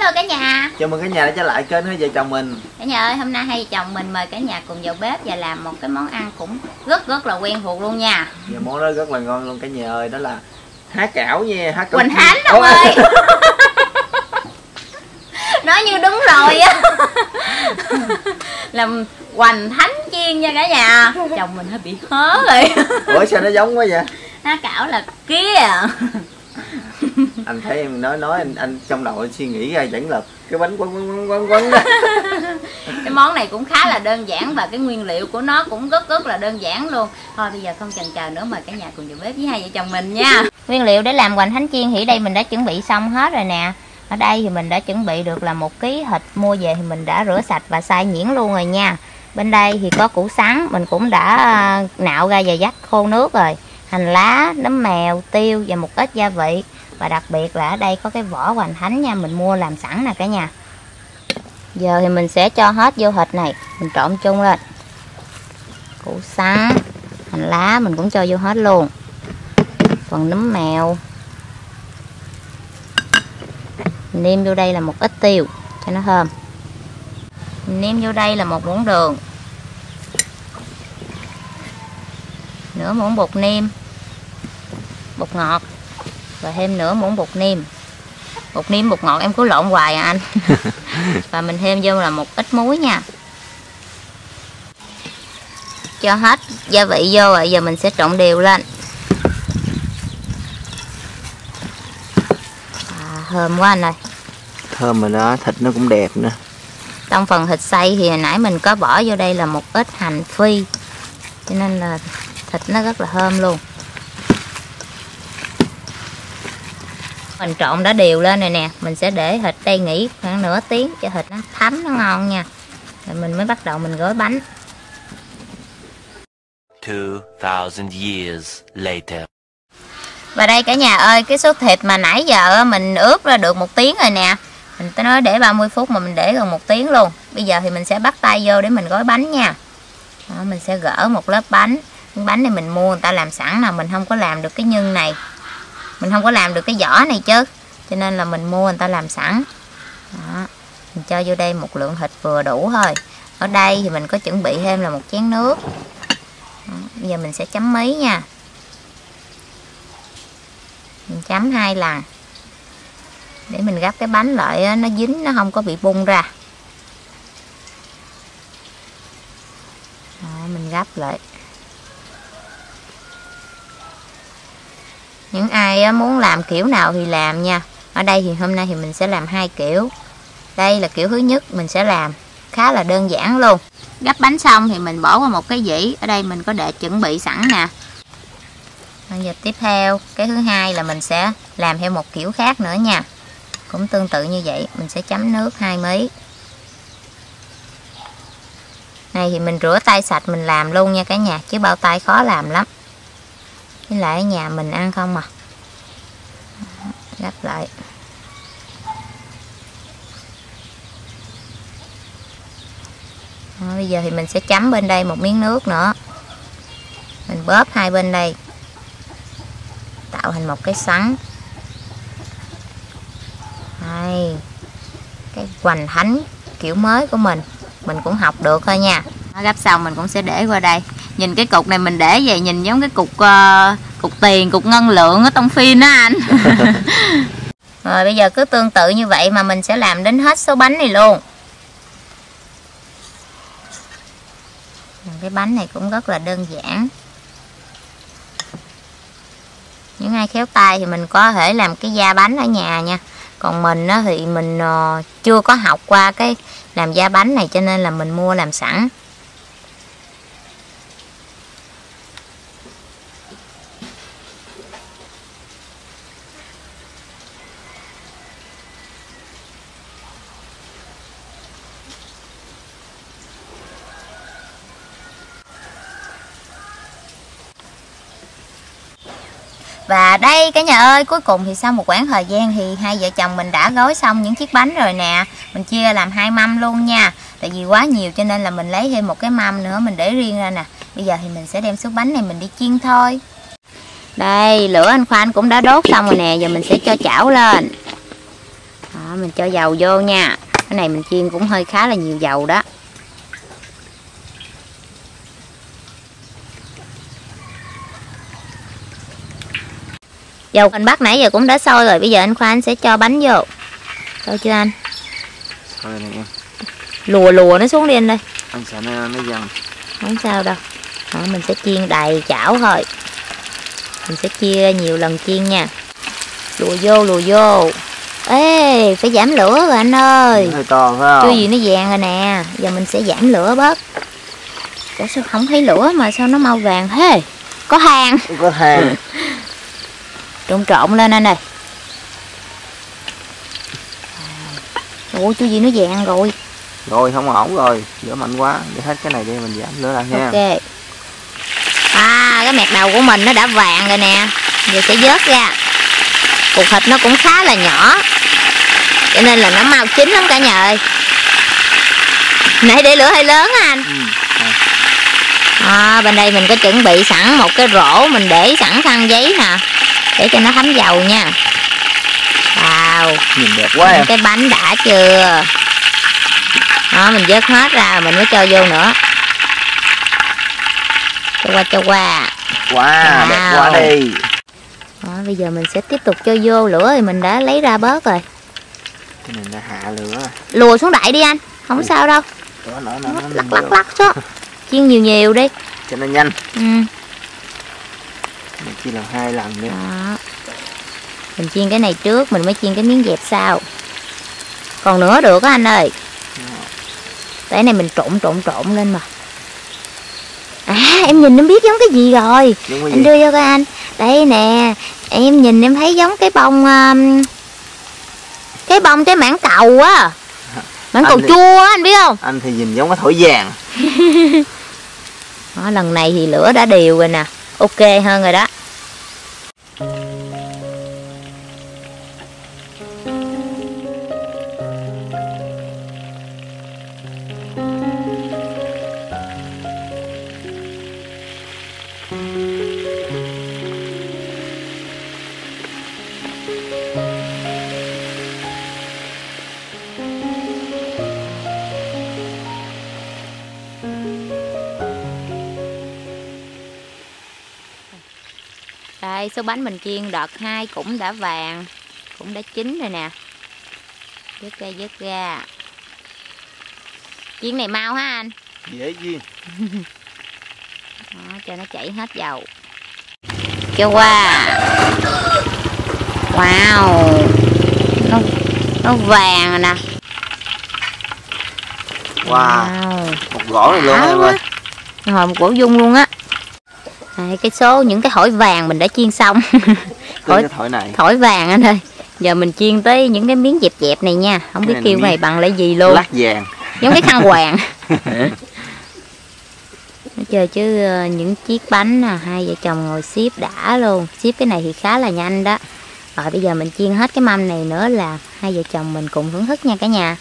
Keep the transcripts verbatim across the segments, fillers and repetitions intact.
Hello cả nhà. Chào mừng cả nhà đã trở lại kênh Hai Vợ Chồng Mình. Cả nhà ơi, hôm nay hai vợ chồng mình mời cả nhà cùng vào bếp và làm một cái món ăn cũng rất rất là quen thuộc luôn nha. Và món đó rất là ngon luôn cả nhà ơi, đó là há cảo nha, há cảo. Hoành Thánh ông ơi. Nói như đúng rồi á. Làm Hoành Thánh chiên nha cả nhà. Chồng mình hơi bị hớ rồi. Ủa sao nó giống quá vậy? Há cảo là kia. Anh thấy em nói nói anh anh trong đầu anh suy nghĩ ra vẫn là cái bánh quấn quấn quấn quấn đó. Cái món này cũng khá là đơn giản và cái nguyên liệu của nó cũng rất rất là đơn giản luôn. Thôi bây giờ không chần chờ nữa, mời cả nhà cùng vào bếp với hai vợ chồng mình nha. Nguyên liệu để làm Hoành Thánh chiên thì đây mình đã chuẩn bị xong hết rồi nè. Ở đây thì mình đã chuẩn bị được là một ký thịt mua về thì mình đã rửa sạch và xay nhuyễn luôn rồi nha. Bên đây thì có củ sắn mình cũng đã nạo ra và vắt khô nước rồi. Hành lá, nấm mèo, tiêu và một ít gia vị. Và đặc biệt là ở đây có cái vỏ Hoành Thánh nha, mình mua làm sẵn nè cả nhà. Giờ thì mình sẽ cho hết vô thịt này, mình trộn chung lên. Củ sắn, hành lá mình cũng cho vô hết luôn. Phần nấm mèo. Mình nêm vô đây là một ít tiêu cho nó thơm. Mình nêm vô đây là một muỗng đường. Nửa muỗng bột nêm. Bột ngọt. Và thêm nửa muỗng bột nêm. Bột nêm bột ngọt em cứ lộn hoài à anh. Và mình thêm vô là một ít muối nha. Cho hết gia vị vô rồi giờ mình sẽ trộn đều lên. À, thơm quá anh ơi. Thơm rồi đó, thịt nó cũng đẹp nữa. Trong phần thịt xay thì hồi nãy mình có bỏ vô đây là một ít hành phi, cho nên là thịt nó rất là thơm luôn. Mình trộn đã đều lên rồi nè, mình sẽ để thịt đây nghỉ khoảng nửa tiếng cho thịt nó thấm nó ngon nha. Rồi mình mới bắt đầu mình gói bánh. two thousand years later. Và đây cả nhà ơi, cái số thịt mà nãy giờ mình ướp ra được một tiếng rồi nè. Mình tới nói để ba mươi phút mà mình để gần một tiếng luôn. Bây giờ thì mình sẽ bắt tay vô để mình gói bánh nha. Đó, mình sẽ gỡ một lớp bánh. Cái bánh này mình mua người ta làm sẵn nè, mình không có làm được cái nhân này. Mình không có làm được cái vỏ này chứ. Cho nên là mình mua người ta làm sẵn. Đó, mình cho vô đây một lượng thịt vừa đủ thôi. Ở đây thì mình có chuẩn bị thêm là một chén nước. Đó, bây giờ mình sẽ chấm mí nha. Mình chấm hai lần để mình gấp cái bánh lại nó dính, nó không có bị bung ra. Đó, mình gấp lại. Những ai muốn làm kiểu nào thì làm nha. Ở đây thì hôm nay thì mình sẽ làm hai kiểu. Đây là kiểu thứ nhất, mình sẽ làm khá là đơn giản luôn. Gấp bánh xong thì mình bỏ qua một cái dĩ. Ở đây mình có để chuẩn bị sẵn nè. Bây giờ tiếp theo, cái thứ hai là mình sẽ làm theo một kiểu khác nữa nha. Cũng tương tự như vậy, mình sẽ chấm nước hai mí. Này thì mình rửa tay sạch mình làm luôn nha cả nhà, chứ bao tay khó làm lắm. Với lại ở nhà mình ăn không à. Gấp lại. Đó, bây giờ thì mình sẽ chấm bên đây một miếng nước nữa. Mình bóp hai bên đây. Tạo thành một cái xoắn. Đây. Cái Hoành Thánh kiểu mới của mình. Mình cũng học được thôi nha. Gấp xong mình cũng sẽ để qua đây. Nhìn cái cục này mình để về nhìn giống cái cục uh, cục tiền, cục ngân lượng ở trong phim đó anh. Rồi bây giờ cứ tương tự như vậy mà mình sẽ làm đến hết số bánh này luôn. Cái bánh này cũng rất là đơn giản. Những ai khéo tay thì mình có thể làm cái da bánh ở nhà nha. Còn mình thì mình chưa có học qua cái làm da bánh này cho nên là mình mua làm sẵn. Và đây cả nhà ơi, cuối cùng thì sau một quãng thời gian thì hai vợ chồng mình đã gói xong những chiếc bánh rồi nè. Mình chia làm hai mâm luôn nha. Tại vì quá nhiều cho nên là mình lấy thêm một cái mâm nữa mình để riêng ra nè. Bây giờ thì mình sẽ đem số bánh này mình đi chiên thôi. Đây, lửa anh Khoa anh cũng đã đốt xong rồi nè, giờ mình sẽ cho chảo lên. Đó, mình cho dầu vô nha. Cái này mình chiên cũng hơi khá là nhiều dầu đó. Dầu anh bắt nãy giờ cũng đã sôi rồi. Bây giờ anh Khoa anh sẽ cho bánh vô. Sôi chưa anh? Thôi này em. Lùa lùa nó xuống đi anh ơi. Anh sợ nó, nó dần. Không sao đâu. Đó, mình sẽ chiên đầy chảo thôi. Mình sẽ chia nhiều lần chiên nha. Lùa vô lùa vô. Ê, phải giảm lửa rồi anh ơi. Hơi to phải không? Chưa gì nó vàng rồi nè. Giờ mình sẽ giảm lửa bớt. Ủa sao không thấy lửa mà sao nó mau vàng thế? Có than. Có than. Trộn trộn lên anh ơi. Ủa chưa gì nó vàng rồi. Rồi không ổn rồi. Lửa mạnh quá. Để hết cái này đi mình giảm lửa lại nha. Ok. À, cái mẹt đầu của mình nó đã vàng rồi nè. Giờ sẽ vớt ra. Cục thịt nó cũng khá là nhỏ, cho nên là nó mau chín lắm cả nhà ơi. Nãy để lửa hơi lớn á anh. Ừ. À, bên đây mình có chuẩn bị sẵn một cái rổ, mình để sẵn khăn giấy nè, để cho nó thấm dầu nha. Wow, nhìn đẹp quá em. cái bánh đã chưa? Đó, mình vớt hết ra mình mới cho vô nữa. Cho qua cho qua. Wow, wow. Đẹp quá đi. Đó, bây giờ mình sẽ tiếp tục cho vô lửa thì mình đã lấy ra bớt rồi. Cái này nó hạ lửa. Lùa xuống đại đi anh, không ừ. sao đâu. Đó, nó, nó, nó, lắc lắc lắc số. Chiên nhiều nhiều đi cho nó nhanh. Ừ. Mình chia làm hai lần nữa. Đó. Mình chiên cái này trước, mình mới chiên cái miếng dẹp sau. Còn nữa được á anh ơi. Cái này mình trộn trộn trộn lên mà. À, em nhìn em biết giống cái gì rồi. Cái anh gì? Đưa vô coi anh. Đây nè, em nhìn em thấy giống cái bông um, cái bông cái mảng cầu á. Mảng cầu thì, chua á, anh biết không? Anh thì nhìn giống cái thỏi vàng. Đó, lần này thì lửa đã đều rồi nè. Ok hơn rồi đó. Đây, số bánh mình chiên đợt hai cũng đã vàng, cũng đã chín rồi nè. Vớt ra, vớt ra. Chiên này mau ha anh? Dễ chiên. Đó, cho nó chảy hết dầu. Cho qua. Wow, nó, nó vàng rồi nè. Wow, wow. Một gỗ này luôn em ơi. Rồi một gỗ dung luôn á. Đây, cái số những cái thỏi vàng mình đã chiên xong. Thỏi, thỏi này thỏi vàng anh ơi. Giờ mình chiên tới những cái miếng dẹp dẹp này nha. Không biết kêu này bằng lại gì luôn. Lát vàng. Giống cái khăn hoàng. Nó chơi chứ những chiếc bánh nè, hai vợ chồng ngồi ship đã luôn. Ship cái này thì khá là nhanh đó. Rồi bây giờ mình chiên hết cái mâm này nữa là hai vợ chồng mình cùng thưởng thức nha cả nhà.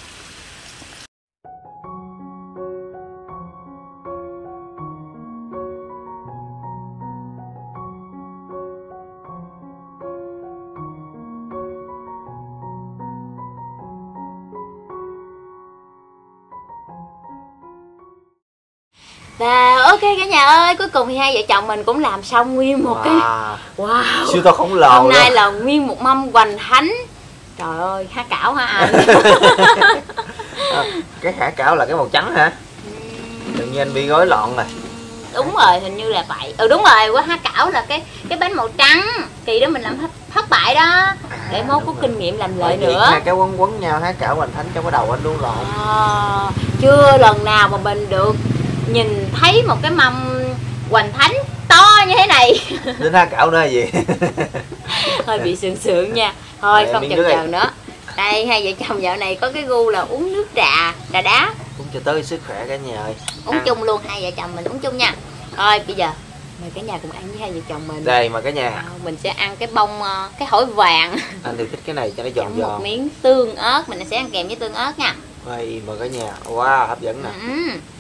Và ok cả nhà ơi, cuối cùng thì hai vợ chồng mình cũng làm xong nguyên một wow. cái wow siêu to khổng lồ. Hôm nay là nguyên một mâm hoành thánh. Trời ơi, há cảo hả anh? À, cái há cảo là cái màu trắng hả? Tự nhiên anh bị gói lộn rồi. Đúng rồi, hình như là vậy. Ừ đúng rồi, qua há cảo là cái cái bánh màu trắng. Kỳ đó mình làm thất, thất bại đó. Để mốt có kinh nghiệm làm lợi nữa. Hai cái quấn quấn nhau há cảo hoành thánh trong cái đầu anh luôn lộn. À, chưa lần nào mà mình được nhìn thấy một cái mâm hoành thánh to như thế này. Đến há cảo nữa là gì? Hơi bị sượng sượng nha. Thôi không chần chờ nữa. Đây hai vợ chồng dạo này có cái gu là uống nước trà, trà đá. Uống cho tới sức khỏe cả nhà ơi. Uống à. chung luôn, hai vợ chồng mình uống chung nha. Thôi bây giờ mời cả nhà cùng ăn với hai vợ chồng mình. Đây mà cả nhà. À, mình sẽ ăn cái bông, cái hổi vàng. Anh thì thích cái này cho nó giòn giòn. Một miếng tương ớt, mình sẽ ăn kèm với tương ớt nha. Đây mà cả nhà. Wow, hấp dẫn nè. Ừ.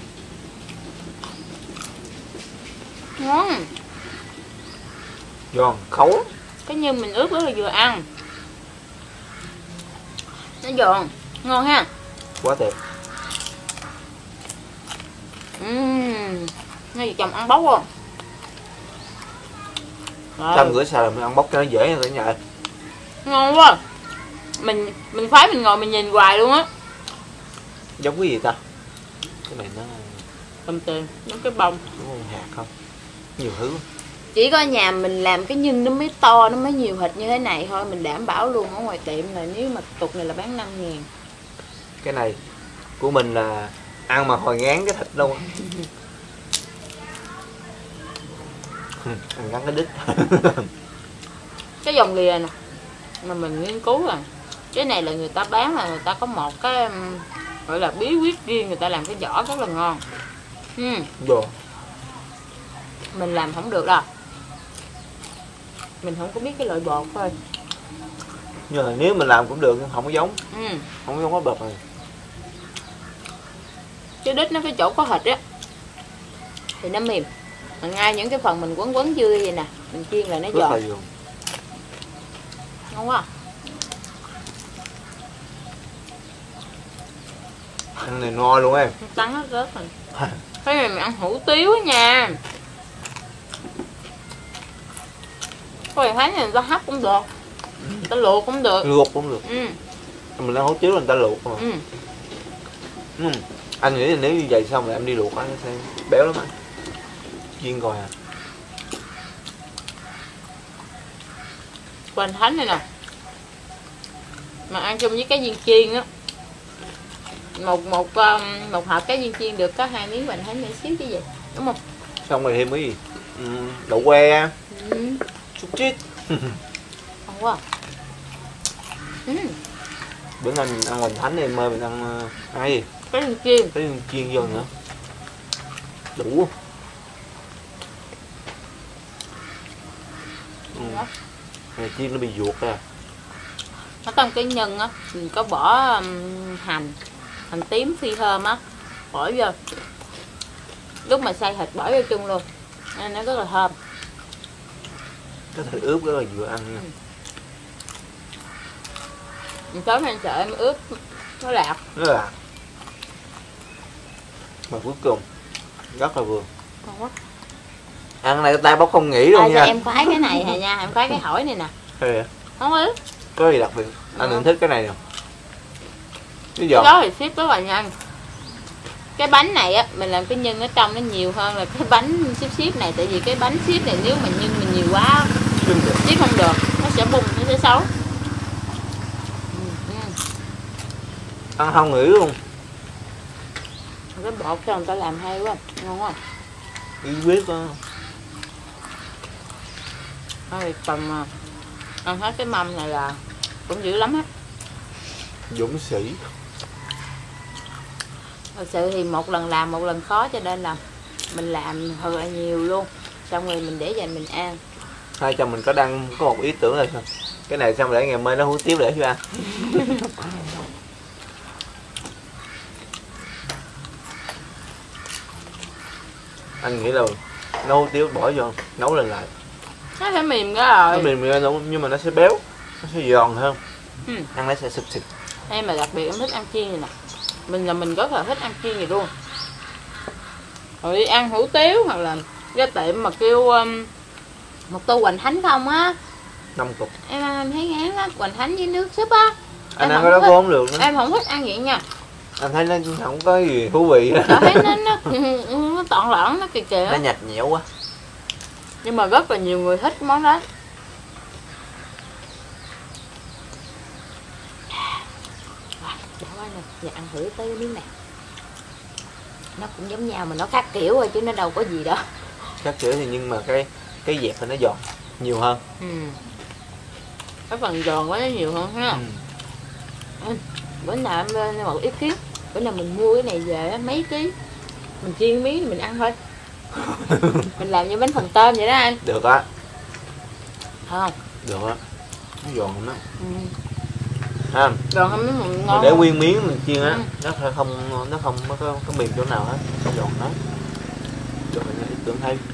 Ngon. Giòn, khấu. Cái như mình ướp rất là vừa ăn. Nó giòn, ngon ha. Quá tuyệt. Uhm, nó gì chồng ăn bốc không? Xong rửa xào mình ăn bốc cho nó dễ cả nhà. Ngon quá. Mình mình phái mình ngồi mình nhìn hoài luôn á. Giống cái gì ta? Cái này nó Tầm tiền, giống cái bông. đúng không? Hạt không? Nhiều thứ. Chỉ có nhà mình làm cái nhân nó mới to, nó mới nhiều thịt như thế này thôi. Mình đảm bảo luôn ở ngoài tiệm là nếu mà tục này là bán năm ngàn. Cái này của mình là ăn mà hồi ngán cái thịt luôn. Ăn ngắn cái đít. Cái dòng lìa nè mà mình nghiên cứu rồi, cái này là người ta bán là người ta có một cái um, gọi là bí quyết riêng, người ta làm cái vỏ rất là ngon. uhm. Đồ. Mình làm không được đâu, mình không có biết cái loại bột thôi. Nhưng mà nếu mình làm cũng được, không có giống. uhm. Không có giống cái bột này. Cái đít nó cái chỗ có thịt á thì nó mềm, mà ngay những cái phần mình quấn quấn dưa vậy nè, mình chiên là nó Rất là giòn. giòn. Ngon quá. Ăn này no luôn em. Trắng nó rớt rồi. Cái này mình ăn hủ tiếu á nha. Có thấy này người ta hấp cũng được, người ta luộc cũng được. Luộc cũng được. Ừ. Mình ăn hủ tiếu là người ta luộc mà. Ừ. Ừ. Anh nghĩ là nếu như vậy xong rồi em đi luộc ăn xem béo lắm anh. Chiên coi à. Hoành thánh này nè, mà ăn chung với cái viên chiên á, một một um, một hộp cái viên chiên được có hai miếng hoành thánh nhỏ xíu chứ gì, đúng không? Xong rồi thêm cái gì? Ừ, đậu que, Ừ. xúc chít. Ngon quá. Ừ. Bữa nay mình ăn hoành thánh thì em ơi, mình ăn uh, ăn cái gì? Cái viên chiên. Cái chiên vô nữa. Đủ. Ừ. Này chiên nó bị ruột ra. Ở trong cái nhân á mình có bỏ um, hành hành tím phi thơm á, bỏ vô lúc mà xay thịt bỏ vô chung luôn nên nó rất là thơm. Cái thịt ướp rất là vừa ăn nha. Mình tối nay sợ em ướp nó lạc. Rất là mà cuối cùng rất là vừa. Ngon quá. Ăn này tay bóc không nghĩ luôn À, nha. em khoái cái này nè nha, em khoái cái hỏi này nè. Hay vậy? Không ướp. Có gì đặc biệt? Anh Ừ. đừng thích cái này nè. Cái Cái giòn. đó thì ship rất là nhanh. Cái bánh này á, mình làm cái nhân ở trong nó nhiều hơn là cái bánh ship ship này, tại vì cái bánh ship này nếu mà nhân mình nhiều quá ship không được, nó sẽ bung, nó sẽ xấu. Ừ, ừ. Ăn không nghĩ luôn. Cái bột cho người ta làm hay quá, ngon quá. Ý biết đó. Thôi tầm ăn hết cái mâm này là cũng dữ lắm á. Dũng sĩ. Thật sự thì một lần làm một lần khó, cho nên là mình làm thật là nhiều luôn, xong rồi mình để dành mình ăn. Hai chồng mình có đăng có một ý tưởng là sao? Cái này xong để ngày mai nó hú tiếp để cho ăn. Anh nghĩ là nấu tiếu bỏ vô nấu lên lại. Nó sẽ mềm cái rồi. Nó mềm ra nấu nhưng mà nó sẽ béo, nó sẽ giòn hơn. Ừ. Ăn nó sẽ sụp xịt. Em mà đặc biệt em thích ăn chiên này nè. Mình là mình rất là thích ăn chiên này luôn. Rồi đi ăn hủ tiếu hoặc là cái tiệm mà kêu um, một tô hoành thánh không á, Năm cục. em ăn em thấy ngán á, hoành thánh với nước súp á. Anh Em ăn không cái đó thích- cũng không được nữa. Em không thích ăn vậy nha. Anh thấy nó không có gì thú vị. Cảm thấy nó nó, nó tọn lợn, nó kỳ kỳ Nó á. nhạt nhẽo quá. Nhưng mà rất là nhiều người thích cái món đó. Đã quá nè, giờ ăn thử tới cái miếng này. Nó cũng giống nhau mà nó khác kiểu rồi chứ nó đâu có gì đâu. Chắc kiểu thì nhưng mà cái cái dẹp thì nó giòn nhiều hơn. Ừ. Cái phần giòn quá nó nhiều hơn ha. Ừ. Bữa nào em lên một ý kiến, bữa nào mình mua cái này về á, mấy ký mình chiên miếng thì mình ăn thôi. Mình làm như bánh phần tôm vậy đó anh. Được á. Phải không? Được á. Nó giòn lắm. Ừ. Ha. Giòn không nó Mình ngon. để nguyên miếng mình chiên á, Ừ. nó sẽ không nó không có có mềm chỗ nào hết, nó giòn hết. Trời ơi, ý tưởng hay.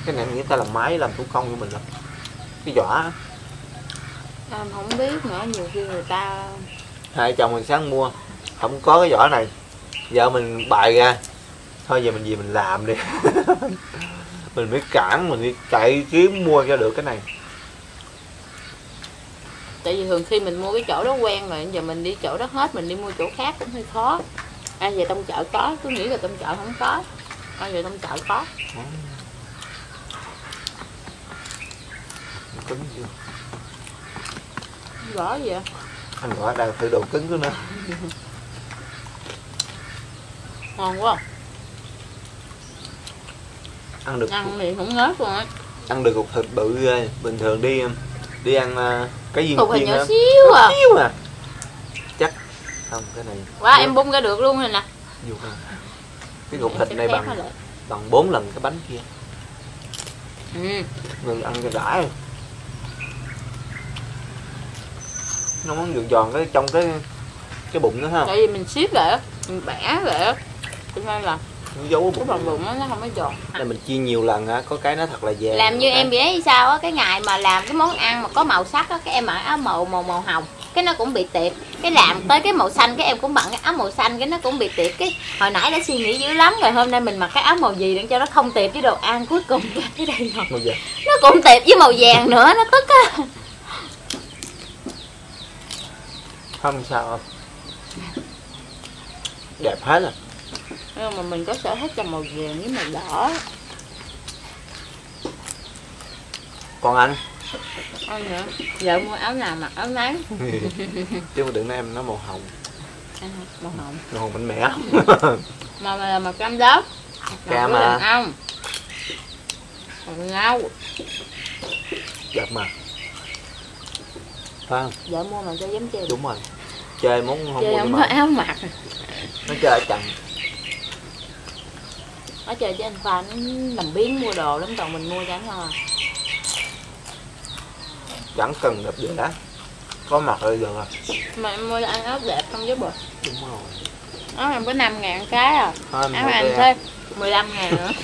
Cái này người ta làm máy làm thủ công của mình lắm. Cái vỏ em không biết nữa, nhiều khi người ta hai chồng mình sáng mua không có cái vỏ này, vợ mình bày ra thôi giờ mình về mình làm đi. Mình mới cản, mình đi chạy kiếm mua cho được cái này. tại vì thường khi mình mua cái chỗ đó quen rồi, giờ mình đi chỗ đó hết mình đi mua chỗ khác cũng hơi khó. À về trong chợ có, cứ nghĩ là trong chợ không có, à về trong chợ có. Cứng chưa? Gõ gì vậy? Anh gọi đang thử độ cứng của nó. Ngon quá. Ăn được Ăn thì không ngớt luôn á. ăn được cục thịt bự ghê. Bình thường đi đi ăn uh, cái viên Cục thịt chiên nhỏ đó xíu à. xíu à. Chắc không cái này. Quá em bung ra được luôn rồi nè. Vô cái, cái cục thịt này bằng bằng bốn lần cái bánh kia. Ừ. Mình ăn cho đã rồi. Nó muốn giòn giòn cái trong cái cái bụng đó ha. Tại vì mình siết lại á, mình bẻ lại á, cho nên là Nó giấu cái bụng. phần bụng nó nó không có giòn. Là mình chiên nhiều lần á, có cái nó thật là vàng. Làm như cái... em bị ấy sao á, cái ngày mà làm cái món ăn mà có màu sắc á, cái em mặc áo màu màu màu hồng, cái nó cũng bị tiệp. Cái làm tới cái màu xanh, cái em cũng bận cái áo màu xanh, cái nó cũng bị tiệp. Cái hồi nãy đã suy nghĩ dữ lắm rồi, hôm nay mình mặc cái áo màu gì để cho nó không tiệp với đồ ăn, cuối cùng cái đây rồi Màu vàng. nó cũng tiệp với màu vàng nữa, nó tức á. Không sao. Đẹp hết rồi. Nhưng mà mình có sở thích cho màu vàng với màu đỏ. Còn anh? Anh nữa, giờ mua áo nào mặc áo nấy. Chứ mà đừng nói em nói màu hồng. À, màu hồng. Màu hồng mạnh mẽ. Màu này là màu cam đất. Cam màu à? Ông. Màu ngâu. Đẹp mà. Phải không? Vợ mua mà cho dám chơi. Đúng rồi. Chơi muốn không Chơi mua không cho có mà. áo mặc. Nó chơi ở chậm. Nó chơi cho anh Pha nó làm biến mua đồ lắm, còn mình mua cho anh thôi. Chẳng cần đẹp gì đó. Có mặt rồi được rồi. Mà em mua cho anh áo đẹp không giúp rồi. Đúng rồi. Áo em có năm ngàn cái à. Thôi, em Áo mua anh cho thôi mười lăm ngàn nữa.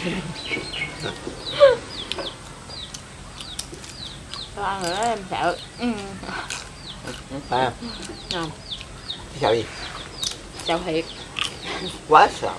Cho ăn nữa em sợ. Ừ. Phải không? Không, Sợ gì? sợ thiệt. Quá sợ.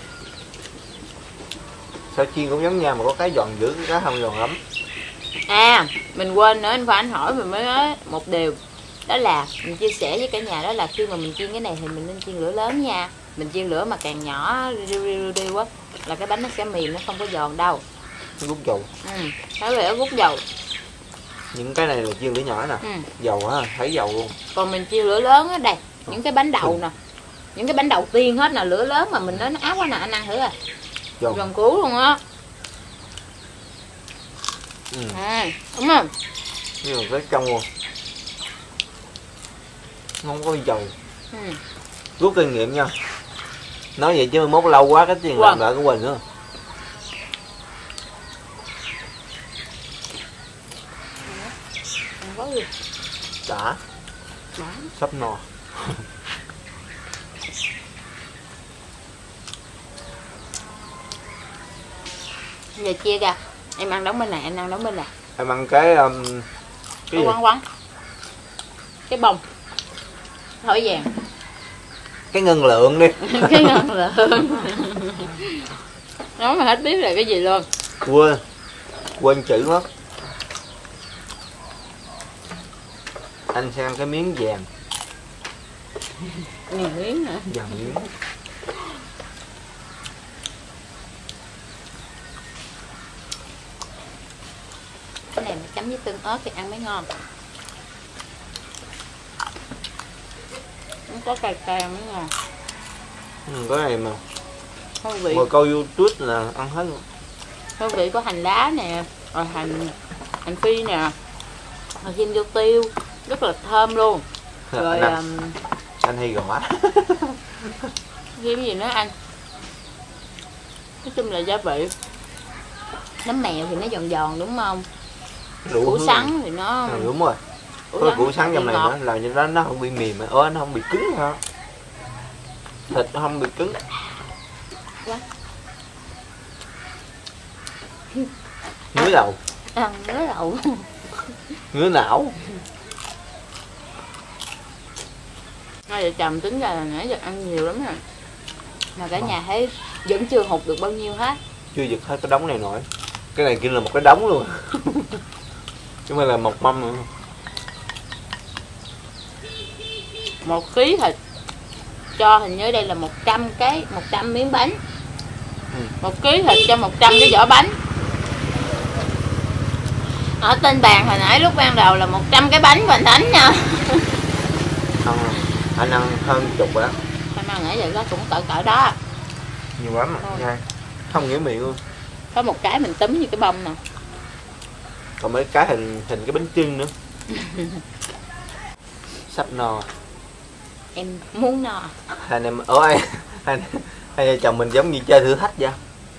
Sao chiên cũng giống nhau mà có cái giòn dữ, cái không giòn lắm. À, mình quên nữa, anh Pha anh hỏi mình mới nói một điều. Đó là mình chia sẻ với cả nhà, đó là khi mà mình chiên cái này thì mình nên chiên lửa lớn nha. Mình chiên lửa mà càng nhỏ riu riu riu quá là cái bánh nó sẽ mềm, nó không có giòn đâu. Nó rút dầu. Ừ, nói về nó rút dầu. Những cái này là chiên lửa nhỏ nè. Ừ. Dầu á, thấy dầu luôn. Còn mình chiên lửa lớn á, đây, những cái bánh đậu nè. Những cái bánh đầu tiên hết là lửa lớn mà mình nói nó áo quá nè, anh ăn thử à. Giòn. Giòn cú luôn á. Ừ. À, đúng không? Nhưng mà cái trong luôn. Không có dầu. Ừ. Rút kinh nghiệm nha. Nói vậy chứ mốt lâu quá cái tiền làm lại của mình nữa. Ăn có gì? Đã. Đó. Sắp no. Giờ chia ra. Em ăn đóng bên này, anh ăn đóng bên này. Em ăn cái um, cái gì? Quăng quăng. Cái bông. Thổi vàng. Cái ngân lượng đi. Cái ngân lượng. Nói mà hết biết là cái gì luôn. Quên. Quên chữ mất. Anh sẽ ăn cái miếng vàng. Nhiều miếng hả? Vàng miếng. Cái này mà chấm với tương ớt thì ăn mới ngon. Không có cay cay mới ngon. Ừ, cái này mà Hương vị, ngồi coi YouTube là ăn hết luôn. hương vị có hành lá nè, rồi hành hành phi nè, rồi kim vô tiêu, rất là thơm luôn. Rồi anh, um, anh hay gõ. thêm gì nữa anh? Nói chung là gia vị. Nấm mèo thì nó giòn giòn đúng không? Đủ Củ hương. sắn thì nó Ừ, đúng rồi. củ Có sắn củ sắn vị trong này ngọt. nữa làm cho nó nó không bị mềm, ơ nó không bị cứng hả? Thịt nó không bị cứng. Quá. Ngứa đầu. Ăn ngứa đầu. Ngứa não. Hai vợ chồng tính ra là nãy giờ ăn nhiều lắm nè. Mà cả nhà thấy vẫn chưa hụt được bao nhiêu hết. Chưa giật hết cái đống này nổi. Cái này kia là một cái đống luôn. Chứ không là một mâm nữa. Một ký thịt cho hình như đây là một trăm cái, một trăm miếng bánh. Ừ. Một ký thịt cho một trăm cái vỏ bánh. Ở trên bàn hồi nãy lúc ban đầu là một trăm cái bánh của anh Thánh nha. Không, anh ăn hơn chục rồi đó. Anh ăn nãy giờ đó cũng cỡ cỡ đó. Nhiều lắm nha. Không nghĩa miệng luôn. Có một cái mình túm như cái bông nè. Còn mấy cái hình hình cái bánh chưng nữa. Sắp no. Em muốn no. Anh em ở ai hai vợ chồng mình giống như chơi thử thách vậy.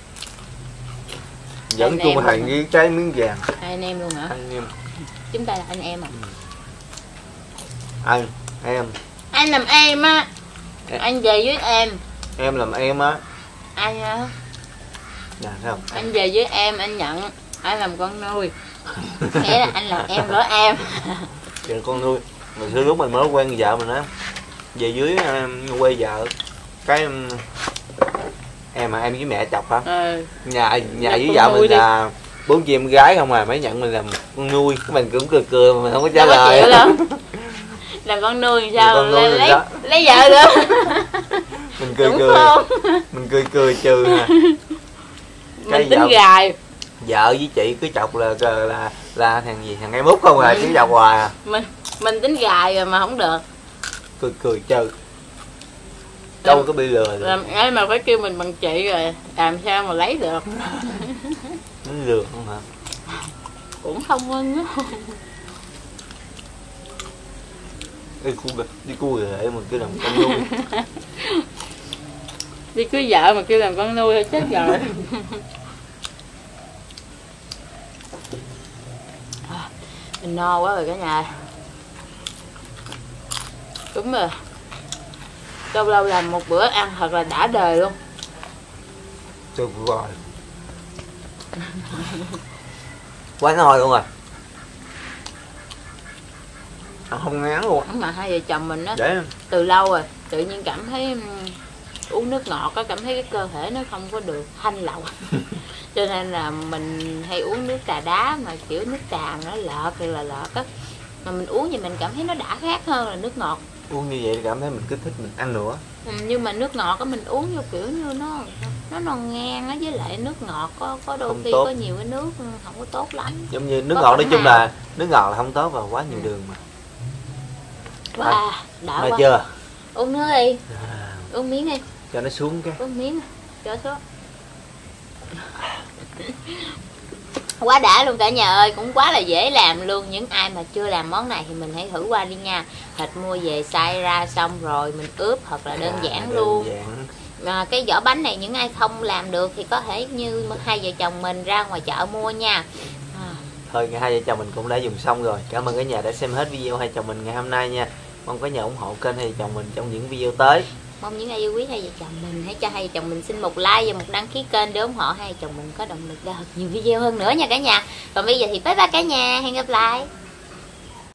Dẫn chung hàng với trái miếng vàng. Hai anh em luôn hả? Anh em. Chúng ta là anh em à? Ừ. Anh, em. Anh làm em á. Em. Anh về với em. Em làm em á. Anh á. Dạ không? Anh về với em, anh nhận. Anh làm con nuôi. Nghĩa là anh làm em của em. Chuyện con nuôi. Mình xưa lúc mình mới quen vợ mình á, về dưới um, quê vợ cái um, em mà em với mẹ chọc hả? Ừ. Nhà nhà Là với con vợ nuôi mình đi. là bốn chị em gái không à, mới nhận mình làm con nuôi, cái mình cũng cười cười mà mình không có trả Đâu có lời. chịu đâu. Làm con nuôi sao con nuôi lấy, rồi lấy, đó. lấy vợ được. Mình cười Đúng cười, không? mình cười cười trừ nè. Mình tính vợ, gài. vợ với chị cứ chọc là là là, là thằng gì thằng em út không à, Ừ. cứ chọc hoài à. Mình mình tính gài rồi mà không được. Cười cười trừ. Đâu có bị lừa được. Làm ấy mà phải kêu mình bằng chị rồi, làm sao mà lấy được. Nó lừa không hả? Cũng thông minh đó. Đi cu đi cu để mình cứ làm con nuôi. Đi cưới vợ mà kêu làm con nuôi thôi chết rồi. Mình no quá rồi cả nhà. Đúng rồi. Lâu lâu làm một bữa ăn thật là đã đời luôn. Tuyệt vời. Quá ngon luôn rồi. Ăn không ngán luôn. Mà hai vợ chồng mình á, Để từ lâu rồi tự nhiên cảm thấy um, uống nước ngọt á, cảm thấy cái cơ thể nó không có được thanh lọc. Cho nên là mình hay uống nước trà đá mà kiểu nước trà nó lợt rồi là lợt á, mà mình uống thì mình cảm thấy nó đã khác hơn là nước ngọt. uống như vậy cảm thấy mình kích thích mình ăn nữa. Ừ, nhưng mà nước ngọt á mình uống vô kiểu như nó nó non ngang á, với lại nước ngọt có có đôi Không khi tốt. có nhiều cái nước không có tốt lắm. Giống như nước Có ngọt nói phần chung nào. là nước ngọt là không tốt và quá nhiều đường mà. Wow, đã Mà quá. chưa? Uống nước đi, À, uống miếng đi, cho nó xuống cái. uống miếng cho xuống. Quá đã luôn cả nhà ơi, cũng quá là dễ làm luôn. Những ai mà chưa làm món này thì mình hãy thử qua đi nha. Thịt mua về xay ra xong rồi mình ướp thật là đơn À, giản đơn luôn. giản. Mà cái vỏ bánh này những ai không làm được thì có thể như hai vợ chồng mình ra ngoài chợ mua nha. À, Thôi hai vợ chồng mình cũng đã dùng xong rồi. Cảm ơn cả nhà đã xem hết video hai chồng mình ngày hôm nay nha. Mong cả nhà ủng hộ kênh hai vợ chồng mình trong những video tới. mong những ai yêu quý hai vợ chồng mình hãy cho hai vợ chồng mình xin một like và một đăng ký kênh để ủng hộ hai vợ chồng mình có động lực ra thật nhiều video hơn nữa nha cả nhà. Còn bây giờ thì bye bye cả nhà, hẹn gặp lại.